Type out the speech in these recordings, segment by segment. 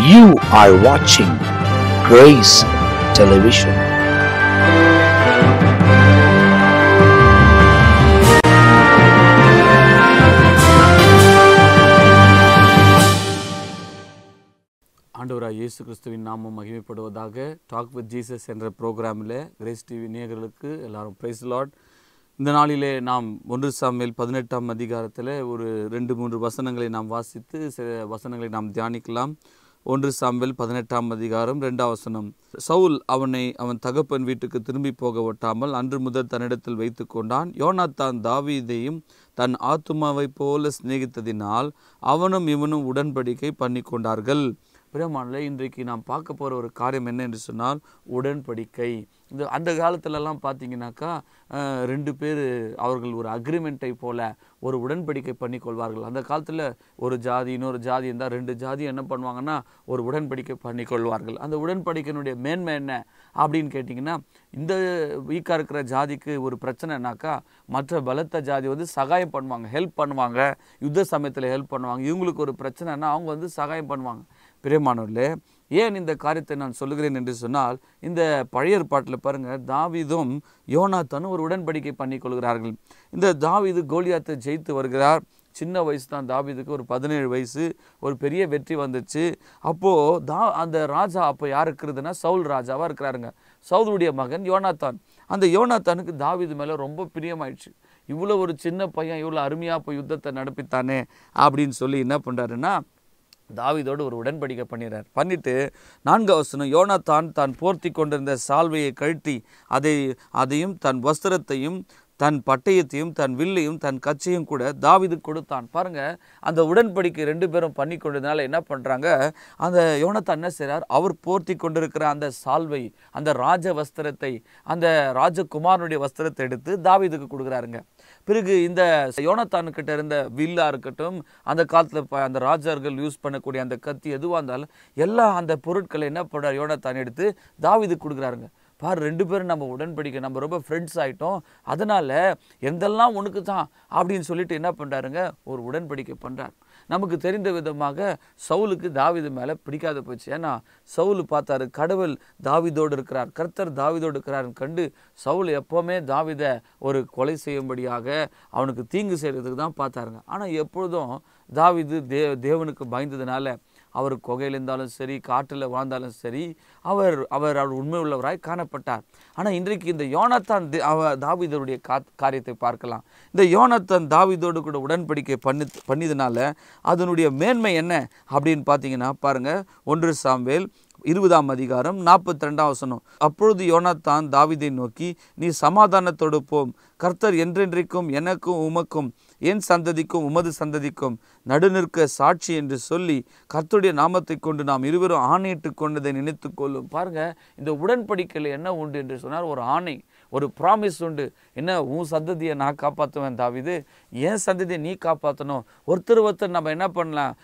You are watching Grace Television. ஆண்டவராய் இயேசு கிறிஸ்துவின் நாமம் மகிமைப்படுவதாக. டாக் வித் ஜீசஸ் என்ற ப்ரோக்ராமில் கிரேஸ் டிவி நேயர்களுக்கு எல்லாரும் பிரைஸ் லார்ட். இந்த நாளிலே நாம் 1 சாமுவேல் 18ஆம் அதிகாரத்தில் ஒரு 2-3 வசனங்களை நாம் வாசித்து சில வசனங்களை நாம் தியானிக்கலாம். 1 சாமுவேல் 18ஆம் அதிகாரம் 2ஆம் வசனம். சவுல் அவன் தகப்பன் வீட்டுக்கு திரும்பி போக ஒட்டாமல் அன்று முதல் தன்னிடத்தில் வைத்து கொண்டான். யோனாத்தான் தாவீதையும் தன் ஆத்துமாவை போல சிநேகித்ததினால் அவனும் இவனும் உடன்படிக்கை பண்ணி கொண்டார்கள். பிரியமானவர்களே, இன்றைக்கு நாம் பார்க்க போகிற ஒரு காரியம் என்ன என்று சொன்னால் உடன்படிக்கை. அந்த காலத்துலலாம் பார்த்தீங்கன்னாக்கா 2 பேர் அவர்கள் ஒரு அக்ரிமெண்ட்டை போல ஒரு உடன்படிக்கை பண்ணி கொள்வார்கள். அந்த காலத்தில் ஒரு ஜாதி இன்னொரு ஜாதி இருந்தால் 2 ஜாதி என்ன பண்ணுவாங்கன்னா ஒரு உடன்படிக்கை பண்ணி கொள்வார்கள். அந்த உடன்படிக்கையினுடைய மேன்மை என்ன அப்படின்னு கேட்டிங்கன்னா, இந்த வீக்காக இருக்கிற ஜாதிக்கு ஒரு பிரச்சனைனாக்கா மற்ற பலத்த ஜாதி சகாயம் பண்ணுவாங்க, ஹெல்ப் பண்ணுவாங்க, யுத்த சமயத்தில் ஹெல்ப் பண்ணுவாங்க. இவங்களுக்கு ஒரு பிரச்சனைனா அவங்க சகாயம் பண்ணுவாங்க. பிரியமானவர்களே, ஏன் இந்த காரியத்தை நான் சொல்லுகிறேன் என்று சொன்னால், இந்த பழைய ஏற்பாட்டில் பாருங்கள், தாவீதும் யோனாத்தானும் ஒரு உடன்படிக்கை பண்ணி கொள்கிறார்கள். இந்த தாவீது கோலியாத்தை ஜெயித்து வருகிறார். சின்ன வயசு தான் தாவீதுக்கு, ஒரு 17 வயசு. ஒரு பெரிய வெற்றி வந்துச்சு. அப்போது அந்த ராஜா அப்போ யார் இருக்கிறதுனா சவுல் ராஜாவாக இருக்கிறாருங்க. சவுலுடைய மகன் யோனாத்தான். அந்த யோனாத்தானுக்கு தாவீது மேலே ரொம்ப பிரியமாயிடுச்சு. இவ்வளோ ஒரு சின்ன பையன் இவ்வளோ அருமையாக போய் யுத்தத்தை நடப்பித்தானே அப்படின்னு சொல்லி என்ன பண்ணுறாருன்னா, தாவீதோடு ஒரு உடன்படிக்கை பண்ணிட்டு 4ஆம் வசனம், யோனாத்தான் தான் போர்த்தி கொண்டிருந்த சால்வையை கழட்டி அதையும் தன் வஸ்திரத்தையும் தன் பட்டயத்தையும் தன் வில்லையும் தன் கச்சையும் கூட தாவீது கொடுத்தான். பாருங்க, அந்த உடன்படிக்கை 2 பேரும் பண்ணி கொண்டதுனால என்ன பண்ணுறாங்க, அந்த யோனாத்தான் என்ன செய்கிறார், அவர் போர்த்தி கொண்டிருக்கிற அந்த சால்வை, அந்த ராஜ வஸ்திரத்தை, அந்த ராஜகுமாரனுடைய வஸ்திரத்தை எடுத்து தாவீதுக்கு கொடுக்குறாருங்க. பிறகு இந்த யோனாத்தானுக்கிட்ட இருந்த வில்லா இருக்கட்டும், அந்த காலத்தில் அந்த ராஜார்கள் யூஸ் பண்ணக்கூடிய அந்த கத்தி எதுவாக இருந்தாலும் எல்லா அந்த பொருட்களை என்ன பண்ணுறார், யோனாத்தான் எடுத்து தாவீதுக்கு கொடுக்குறாருங்க. பாரு, 2 பேரும் நம்ம உடன்படிக்கை, நம்ம ரொம்ப ஃப்ரெண்ட்ஸ் ஆகிட்டோம், அதனால் எந்தெல்லாம் உனக்கு தான் அப்படின்னு சொல்லிட்டு என்ன பண்ணுறாருங்க, ஒரு உடன்படிக்கை பண்ணுறார். நமக்கு தெரிந்த விதமாக சவுலுக்கு தாவீது மேலே பிடிக்காத போச்சு. ஏன்னா சவுல் பார்த்தாரு, கடவுள் தாவீதோடு இருக்கிறார், கர்த்தர் தாவீதோடு இருக்கிறார்னு கண்டு சவுல் எப்போவுமே தாவீதை ஒரு கொலை செய்யும்படியாக அவனுக்கு தீங்கு செய்கிறதுக்கு தான் பார்த்தாருங்க. ஆனால் எப்பொழுதும் தாவீது தேவனுக்கு பயந்ததுனால அவர் குகையில் இருந்தாலும் சரி, காட்டில் வாழ்ந்தாலும் சரி, அவர் உண்மை உள்ளவராய் காணப்பட்டார். ஆனால் இன்றைக்கு இந்த யோனாத்தான் தாவீதருடைய காரியத்தை பார்க்கலாம். இந்த யோனாத்தான் தாவீதோடு கூட உடன்படிக்கை பண்ணியதுனால அதனுடைய மேன்மை என்ன அப்படின்னு பார்த்தீங்கன்னா பாருங்கள், 1 சாமுவேல் 20ஆம் அதிகாரம் 42ஆம் வசனம். அப்பொழுது யோனாத்தான் தாவீதை நோக்கி, நீ சமாதானத்தோடு போம், கர்த்தர் என்றென்றைக்கும் எனக்கும் உமக்கும் என் சந்ததிக்கும் உமது சந்ததிக்கும் நடுநிற்க சாட்சி என்று சொல்லி கர்த்தருடைய நாமத்தை கொண்டு நாம் இருவரும் ஆணையிட்டு கொண்டதை நினைத்து கொள்ளும். பாருங்கள், இந்த உடன்படிக்கையில் என்ன உண்டு என்று சொன்னால் ஒரு ஆணை, ஒரு ப்ராமிஸ் உண்டு. என்ன, உன் சந்ததியை நான் காப்பாற்றுவேன் தாவீது, என் சந்ததியை நீ காப்பாற்றணும். ஒருத்தர் நம்ம என்ன பண்ணலாம்,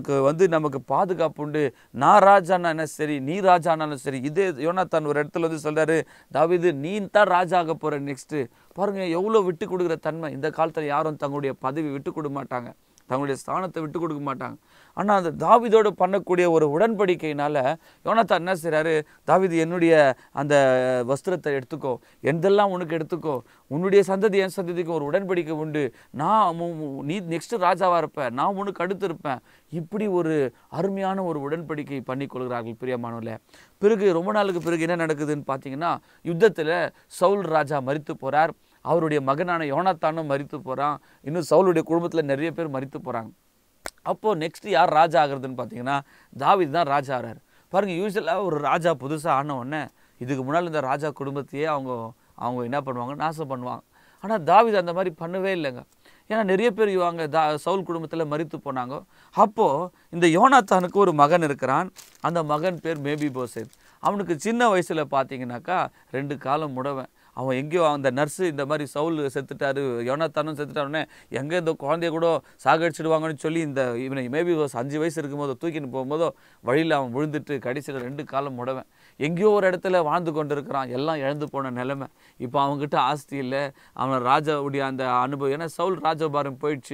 நமக்கு பாதுகாப்பு உண்டு. நான் ராஜானா என்ன சரி, நீ ராஜானாலும் சரி. இதே யோனாத்தான் ஒரு இடத்துல சொல்கிறாரு, தாவீது நீ தான் ராஜா ஆக போகிற நெக்ஸ்ட்டு. பாருங்கள், எவ்வளோ விட்டு கொடுக்குற தன்மை. இந்த காலத்தில் யாரும் தங்களுடைய பதவி விட்டு கொடுக்க மாட்டாங்க, தங்களுடைய ஸ்தானத்தை விட்டு கொடுக்க மாட்டாங்க. ஆனால் அந்த தாவீதோடு பண்ணக்கூடிய ஒரு உடன்படிக்கையினால் யோனாத்தான் என்ன செய்கிறாரு, தாவீது என்னுடைய அந்த வஸ்திரத்தை எடுத்துக்கோ, எந்தெல்லாம் உனக்கு எடுத்துக்கோ, உன்னுடைய சந்ததி என் சந்ததிக்கும் ஒரு உடன்படிக்கை உண்டு, நீ நெக்ஸ்ட்டு ராஜாவாக இருப்பேன், நான் உனக்கு அடுத்து இருப்பேன். இப்படி ஒரு அருமையான ஒரு உடன்படிக்கை பண்ணி கொள்கிறார்கள் பிரியமானவர்களே. பிறகு ரொம்ப நாளுக்கு பிறகு என்ன நடக்குதுன்னு பார்த்தீங்கன்னா, யுத்தத்தில் சவுல் ராஜா மரித்து போகிறார். அவருடைய மகனான யோனாத்தானும் மரித்து போகிறான். இன்னும் சவுலுடைய குடும்பத்தில் நிறைய பேர் மரித்து போகிறாங்க. அப்போது நெக்ஸ்ட்டு யார் ராஜா ஆகிறதுன்னு பார்த்தீங்கன்னா தாவீது தான் ராஜா ஆகிறார். பாருங்கள், யூஸ்வலாக ஒரு ராஜா புதுசாக ஆன உடனே இதுக்கு முன்னால் இந்த ராஜா குடும்பத்தையே அவங்க என்ன பண்ணுவாங்க, நாசம் பண்ணுவாங்க. ஆனால் தாவீது அந்த மாதிரி பண்ணவே இல்லைங்க. ஏன்னா நிறைய பேர் சவுல் குடும்பத்தில் மரித்து போனாங்க. அப்போது இந்த யோனாத்தானுக்கு ஒரு மகன் இருக்கிறான். அந்த மகன் பேர் மேபிபோசேத். அவனுக்கு சின்ன வயசில் பார்த்தீங்கன்னாக்கா 2 காலம் முடவன். அவன் எங்கேயோ அந்த நர்ஸு இந்த மாதிரி சவுல் செத்துட்டாரு, யோனாத்தானும் செத்துட்டாருன்னே எங்கே இந்த குழந்தைய கூட சாகடிச்சிடுவாங்கன்னு சொல்லி இவனை மேபி 5 வயசு இருக்கும்போதோ தூக்கின்னு போகும்போதோ வழியில் அவன் விழுந்துட்டு கடைசியில் 2 காலம் முடவன். எங்கேயோ ஒரு இடத்துல வாழ்ந்து கொண்டு இருக்கிறான். எல்லாம் இழந்து போன நிலைமை. இப்போ அவங்ககிட்ட ஆஸ்தி இல்லை, அவன் ராஜாவுடைய அந்த அனுபவம். ஏன்னா சவுல் ராஜபாரம் போயிடுச்சு.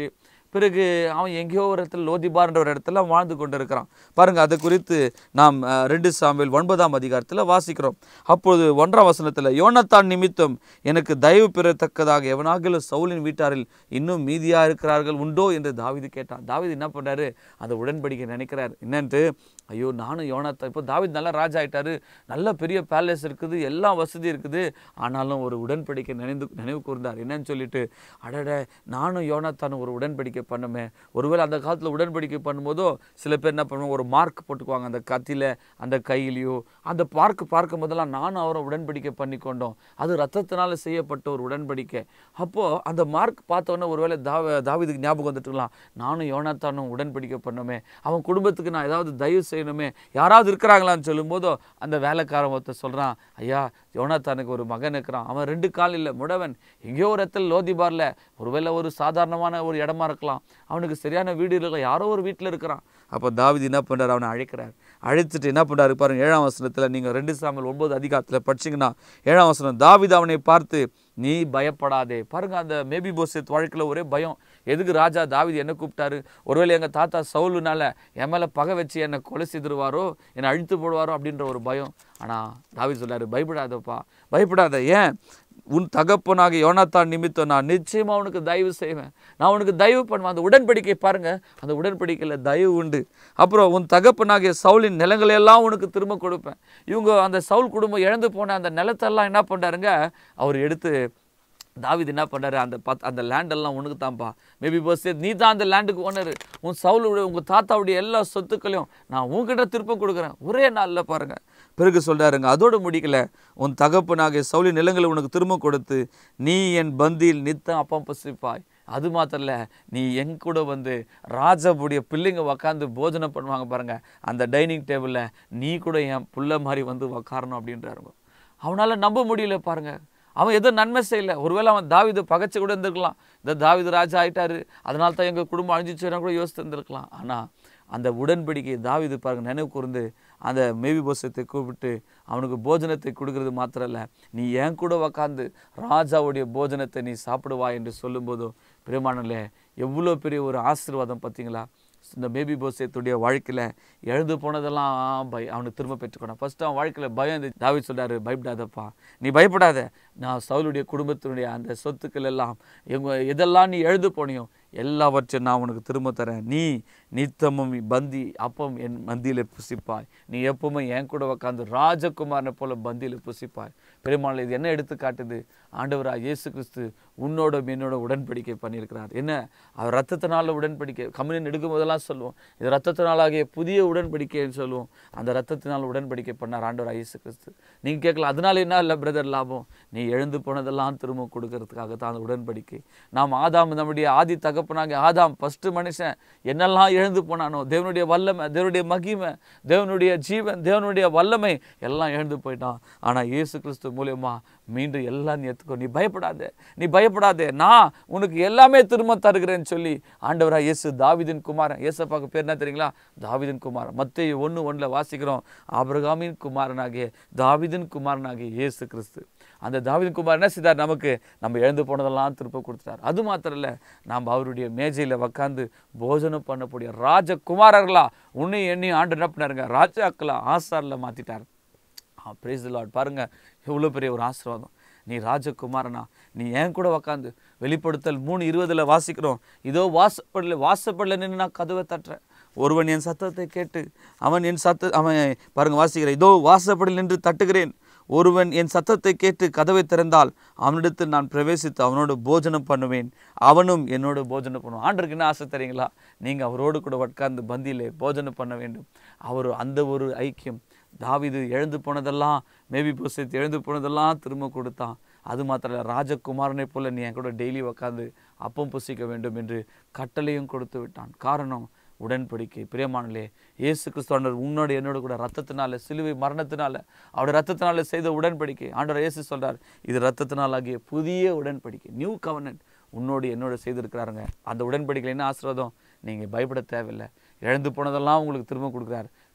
பிறகு அவன் எங்கேயோ ஒரு இடத்துல லோதிபார்ன்ற ஒரு இடத்துல வாழ்ந்து கொண்டு இருக்கிறான் பாருங்கள். அதை குறித்து நாம் 2 சாமுவேல் 9ஆம் அதிகாரத்தில் வாசிக்கிறோம். அப்பொழுது 1ஆம் வசனத்தில், யோனத்தான் நிமித்தம் எனக்கு தயவு பெறத்தக்கதாக எவனாகிலும் சவுலின் வீட்டாரில் இன்னும் மீதியாக இருக்கிறார்கள் உண்டோ என்று தாவீது கேட்டான். தாவீது என்ன பண்ணாரு, அந்த உடன்படிக்கை நினைக்கிறார். என்னன்ட்டு, ஐயோ நானும் யோனத்தான், இப்போ தாவீது நல்லா ராஜா ஆயிட்டாரு, நல்ல பெரிய பேலஸ் இருக்குது, எல்லா வசதி இருக்குது, ஆனாலும் ஒரு உடன்படிக்கை நினைவு கூர்ந்தார். என்னன்னு சொல்லிட்டு, அடட நானும் யோனத்தானும் ஒரு உடன்படிக்கை பண்ணுமே. ஒருவேளை அந்த காலத்தில் உடன்படிக்கை பண்ணும்போதோ சில பேர் என்ன பண்ணுவோம், ஒரு மார்க் போட்டுக்குவாங்க அந்த கத்தியில், அந்த கையிலையோ. அந்த பார்க்கும் போதெல்லாம் நானும் அவரை உடன்படிக்கை பண்ணி கொண்டோம், அது ரத்தத்தினால செய்யப்பட்ட ஒரு உடன்படிக்கை. அப்போது அந்த மார்க் பார்த்தோன்னே ஒருவேளை தாவீதுக்கு ஞாபகம் வந்துட்டுலாம், நானும் யோனத்தானும் உடன்படிக்கை பண்ணோமே, அவன் குடும்பத்துக்கு நான் ஏதாவது தயவு செய்யணுமே, யாராவது இருக்கிறாங்களான்னு சொல்லும்போதோ அந்த வேலைக்காரன் ஒருத்தர் சொல்கிறான், ஐயா யோனத்தானுக்கு ஒரு மகன் இருக்கிறான், அவன் 2 கால் இல்லை, முடவன், எங்கேயோ ஒரு இடத்துல லோதிபாரில், ஒருவேளை ஒரு சாதாரணமான ஒரு இடமா இருக்கலாம், அவனுக்கு சரியான வீடு இல்லை, யாரோ ஒரு வீட்டில் இருக்கிறான். அப்போ தாவீது என்ன பண்ணுறார், அவனை அழைக்கிறார். அழைச்சிட்டு என்ன பண்ணுறாரு பாருங்க, 7ஆம் வசனத்தில் நீங்கள் 2 சாமுவேல் 9 அதிகாரத்தில் படிச்சிங்கன்னா 7ஆம் வசனம், தாவீது அவனை பார்த்து, நீ பயப்படாதே. பாருங்க, அந்த மேபிபோசேத் வாழ்க்கையில் ஒரே பயம். எதுக்கு ராஜா தாவீது என்ன கூப்பிட்டாரு, ஒருவேளை எங்கள் தாத்தா சவுலுனால என் மேலே பகை வச்சு என்னை கொலை செய்துருவாரோ, என்னை அழித்து போடுவாரோ அப்படின்ற ஒரு பயம். ஆனால் தாவீது சொல்லாரு, பயப்படாதப்பா, பயப்படாத, ஏன் உன் தகப்பனாக யோனத்தான் நிமித்தம் நான் நிச்சயமாக உனக்கு தயவு செய்வேன், நான் உனக்கு தயவு பண்ணுவேன். அந்த உடன்படிக்கை பாருங்க, அந்த உடன்படிக்கையில் தயவு உண்டு. அப்புறம் உன் தகப்பனாகிய சவுலின் நிலங்களையெல்லாம் உனக்கு திரும்ப கொடுப்பேன். இவங்க அந்த சவுல் குடும்பம் இழந்து போன அந்த நிலத்தெல்லாம் என்ன பண்ணுறாருங்க, அவர் எடுத்து தாவீது என்ன பண்ணுறாரு, அந்த லேண்டெல்லாம் உனக்கு தான்ப்பா, மேபி போசேத் நீ தான் அந்த லேண்டுக்கு ஓனர், உன் சவுலுடைய உங்கள் தாத்தாவுடைய எல்லா சொத்துக்களையும் நான் உங்ககிட்ட திருப்பம் கொடுக்குறேன், ஒரே நாளில் பாருங்கள். பிறகு சொல்கிறாருங்க, அதோடு முடிக்கல, உன் தகப்பனாகிய சவுலின் நிலங்களை உனக்கு திரும்ப கொடுத்து நீ என் பந்தியில் நித்தம் அப்பம் பசிப்பாய். அது மாத்திரம் இல்லை, நீ என் கூட வந்து ராஜாவுடைய பிள்ளைங்க உக்காந்து போஜனம் பண்ணுவாங்க பாருங்கள், அந்த டைனிங் டேபிளில் நீ கூட என் புள்ள மாதிரி வந்து உக்காரணும் அப்படின்றாருங்க. அவனால் நம்ப முடியல பாருங்கள், அவன் எதுவும் நன்மை செய்யலை. ஒருவேளை அவன் தாவீது பகைச்சு கூட இருந்திருக்கலாம், இந்த தாவீது ராஜா ஆகிட்டாரு அதனால தான் எங்கள் குடும்பம் அழிஞ்சிச்சுன்னா கூட யோசித்து இருந்திருக்கலாம். ஆனால் அந்த உடன்படிக்கை தாவீது பாருங்க நினைவு கூர்ந்து அந்த மேவிபோசத்தை கூப்பிட்டு அவனுக்கு போஜனத்தை கொடுக்கறது மாத்திரம் இல்லை, நீ என் கூட உக்காந்து ராஜாவுடைய போஜனத்தை நீ சாப்பிடுவா என்று சொல்லும்போதும் பிரியமானவர்களே, எவ்வளோ பெரிய ஒரு ஆசீர்வாதம் பார்த்தீங்களா. இந்த மேபிபோசேத்துடைய வாழ்க்கையில் எழுந்து போனதெல்லாம் அவனுக்கு திரும்ப பெற்றுக்கணும். ஃபஸ்ட்டு அவன் வாழ்க்கையில் பயம். தாவீது சொல்கிறாரு, பயப்படாதப்பா, நீ பயப்படாத, நான் சவுலுடைய குடும்பத்தினுடைய அந்த சொத்துக்கள் எல்லாம் எதெல்லாம் நீ எழுந்து போனியோ எல்லாவற்றையும் நான் உனக்கு திரும்ப தரேன். நீ நித்தமும் பந்தி அப்பம் என் பந்தியில் புசிப்பாய், நீ எப்பவுமே என் கூட உட்காந்து ராஜகுமாரனை போல பந்தியில் புசிப்பாய். பெருமாள் இது என்ன எடுத்து காட்டுது, ஆண்டவராக இயேசு கிறிஸ்து உன்னோட என்னோட உடன்படிக்கை பண்ணியிருக்கிறார். என்ன, அவர் ரத்தத்தினால உடன்படிக்கை, கம்யூனியன் எடுக்கும் போதெல்லாம் சொல்லுவோம், இது ரத்தத்தினாலாகிய புதிய உடன்படிக்கைன்னு சொல்லுவோம். அந்த ரத்தத்தினால் உடன்படிக்கை பண்ணார் ஆண்டவராக இயேசு கிறிஸ்து. நீங்கள் கேட்கலாம், அதனால என்ன இல்லை பிரதர் லாபம், நீ எழுந்து போனதெல்லாம் திரும்ப கொடுக்கறதுக்காக தான் அந்த உடன்படிக்கை. நாம் ஆதாம், நம்முடைய ஆதி தகப்பனாக ஆதாம், ஃபஸ்ட்டு மனுஷன் என்னெல்லாம் எழுந்து போனானோ, தேவனுடைய வல்லமை, தேவனுடைய மகிமை, தேவனுடைய ஜீவன், தேவனுடைய வல்லமை எல்லாம் எழுந்து போயிட்டான். ஆனால் இயேசு கிறிஸ்து மூலியமா மீண்டும் எல்லாம் நீ எடுத்துக்கோ, நீ பயப்படாதே, நீ பயப்படாதே, நான் உனக்கு எல்லாமே திரும்ப தருகிறேன்னு சொல்லி ஆண்டவராக இயேசு தாவீதின் குமாரன், இயேசப்பாக்கு பேர் என்ன தெரியுங்களா, தாவீதின் குமாரன். மத்தேயு 1:1 வாசிக்கிறோம், ஆபிரகாமின் குமாரனாகிய தாவீதின் குமாரனாகிய இயேசு கிறிஸ்து. அந்த தாவீதின் குமாரன் என்ன செய்தார், நமக்கு நம்ம எழுந்து போனதெல்லாம் திரும்ப கொடுத்துட்டார். அது மாத்திரம் இல்லை, நாம் அவருடைய மேஜையில் உட்காந்து போஜனம் பண்ணக்கூடிய ராஜகுமாரர்களா உன்னையும் என்னையும் ஆண்டு என்ன பண்ணாருங்க, ராஜாக்களா ஆசாரில் மாற்றிட்டார். Price the Lord. பாருங்க எவ்வளோ பெரிய ஒரு ஆசீர்வாதம். நீ ராஜகுமாரனா, நீ ஏன் கூட உக்காந்து. வெளிப்படுத்தல் 3:20 வாசிக்கிறோம், இதோ வாசப்படல நின்று நான் கதவை தட்டுறேன், ஒருவன் என் சத்தத்தை கேட்டு அவன் பாருங்க வாசிக்கிறேன், இதோ வாசப்படில் நின்று தட்டுகிறேன், ஒருவன் என் சத்தத்தை கேட்டு கதவை திறந்தால் அவனிடத்தில் நான் பிரவேசித்து அவனோடு போஜனம் பண்ணுவேன், அவனும் என்னோட போஜனம் பண்ணுவான். ஆண்டருக்கு என்ன ஆசை தெரியுங்களா, நீங்கள் அவரோடு கூட உட்கார்ந்து பந்தியிலே போஜனம் பண்ண வேண்டும். அவர் அந்த ஒரு ஐக்கியம். தாவீது எழுந்து போனதெல்லாம், மேவிபோசேத் எழுந்து போனதெல்லாம் திரும்ப கொடுத்தான். அது மாத்திர ராஜகுமாரனை போல நீ என் கூட டெய்லி உட்காந்து அப்பம் புசிக்க வேண்டும் என்று கட்டளையும் கொடுத்து விட்டான். காரணம் உடன்படிக்கை. பிரியமானலே, இயேசு கிறிஸ்துவானவர் உன்னோட என்னோட கூட ரத்தத்தினால, சிலுவை மரணத்தினால, அவருடைய ரத்தத்தினால செய்த உடன்படிக்கை. ஆண்டவர் இயேசு சொல்றார், இது ரத்தத்தினால் ஆகிய புதிய உடன்படிக்கை, நியூ கவர்னன்ட் உன்னோடு என்னோட செய்திருக்கிறாருங்க. அந்த உடன்படிக்கையில் என்ன ஆசீர்வாதம், நீங்கள் பயப்பட தேவையில்லை. இழந்து போனதெல்லாம் உங்களுக்கு திரும்ப கொடுக்குறாரு.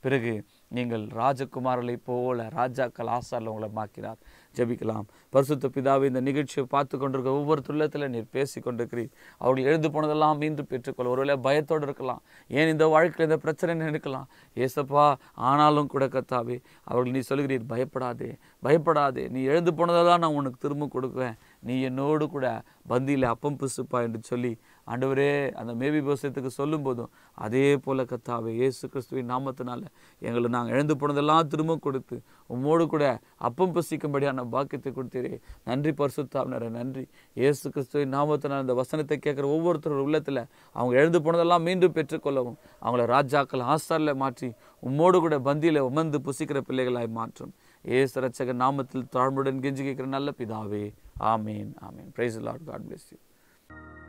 பிறகு நீங்கள் ராஜகுமாரலை போல ராஜாக்கள் ஆசாரில் உங்களை மாக்கினார். ஜெபிக்கலாம். பரிசுத்த பிதாவே, இந்த நிகழ்ச்சியை பார்த்து கொண்டிருக்க ஒவ்வொரு துள்ளத்தில் நீர் பேசி கொண்டிருக்கிறீர். அவர்கள் எழுந்து போனதெல்லாம் மீண்டும் பெற்றுக்கொள்ள ஒருவேளை பயத்தோடு இருக்கலாம். ஏன் இந்த வாழ்க்கையில் இந்த பிரச்சனை இருக்கலாம் ஏசப்பா. ஆனாலும் கூட கர்த்தாவே, அவர்கள் நீ சொல்கிறீர், பயப்படாதே பயப்படாதே, நீ எழுந்து போனதெல்லாம் நான் உனக்கு திரும்ப கொடுக்குவேன், நீ என்னோடு கூட பந்தியில் அப்பம் புசுப்பா என்று சொல்லி ஆண்டவரே அந்த மேவி போசத்துக்கு சொல்லும் போதும் அதே போல கர்த்தாவே இயேசு கிறிஸ்துவின் நாமத்தினால எங்களை நாங்கள் எழுந்து போனதெல்லாம் திரும்ப கொடுத்து உம்மோடு கூட அப்பம் புசிக்கும்படியான பாக்கியத்தை கொடுத்தீரே. நன்றி பரிசுத்தாவினரே, நன்றி. இயேசு கிறிஸ்துவின் நாமத்தினால் இந்த வசனத்தை கேட்குற ஒவ்வொருத்தரோட உள்ளத்தில் அவங்க எழுந்து போனதெல்லாம் மீண்டும் பெற்றுக்கொள்ளவும், அவங்கள ராஜாக்கள் ஆசாரில் மாற்றி உம்மோடு கூட பந்தியில் உமர்ந்து புசிக்கிற பிள்ளைகளாய் மாற்றும். இயேசு ரட்சகர் நாமத்தில் தாழ்மையுடன் கெஞ்சி கேட்கிற நல்ல பிதாவே, amen amen. Praise the lord. God bless you.